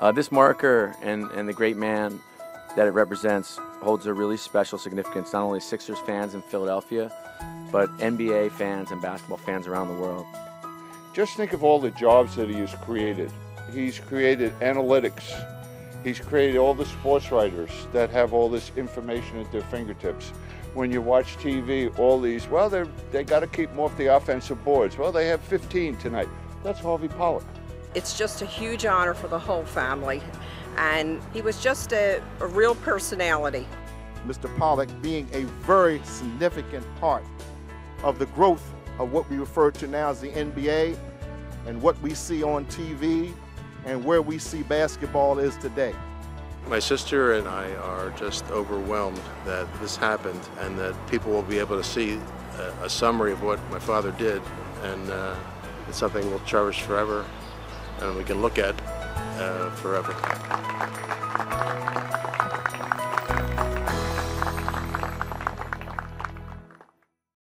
This marker and the great man that it represents holds a really special significance, not only Sixers fans in Philadelphia, but NBA fans and basketball fans around the world. Just think of all the jobs that he has created. He's created analytics. He's created all the sports writers that have all this information at their fingertips. When you watch TV, all these, well, they got to keep them off the offensive boards. Well, they have 15 tonight. That's Harvey Pollack. It's just a huge honor for the whole family, and he was just a real personality. Mr. Pollack being a very significant part of the growth of what we refer to now as the NBA and what we see on TV and where we see basketball is today. My sister and I are just overwhelmed that this happened and that people will be able to see a summary of what my father did, and it's something we'll cherish forever and we can look at forever.